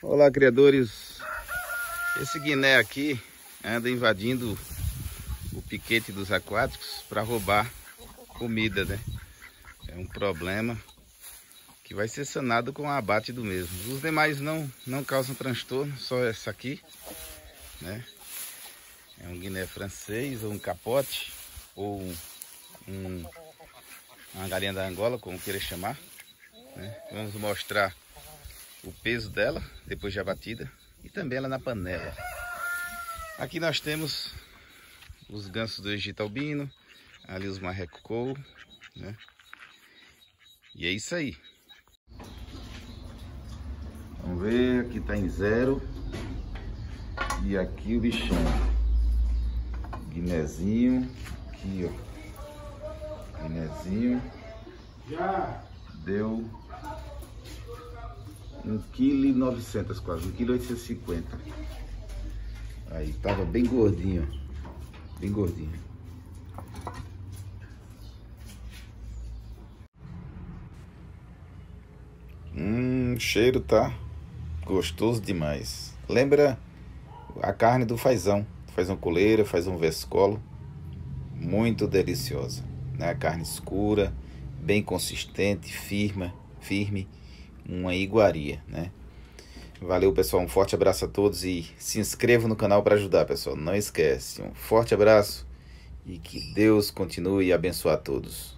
Olá, criadores. Esse guiné aqui anda invadindo o piquete dos aquáticos para roubar comida, né? É um problema que vai ser sanado com o abate do mesmo. Os demais não causam transtorno, só essa aqui, né? É um guiné francês, ou um capote, ou uma galinha da Angola, como queira chamar, né? Vamos mostrar o peso dela depois de abatida e também ela na panela. Aqui nós temos os gansos do Egito albino, ali os marreco couro, né? E é isso aí. Vamos ver, aqui tá em 0 e aqui o bichão, guinezinho, aqui ó, guinezinho, já deu 1,9 kg quase, 1,850 kg. Aí, tava bem gordinho, bem gordinho. O cheiro tá gostoso demais. Lembra a carne do fazão coleira, fazão vescolo. Muito deliciosa, né? A carne escura, bem consistente, firme, uma iguaria, né? Valeu, pessoal, um forte abraço a todos e se inscreva no canal para ajudar, pessoal, não esquece. Um forte abraço e que Deus continue a abençoar a todos.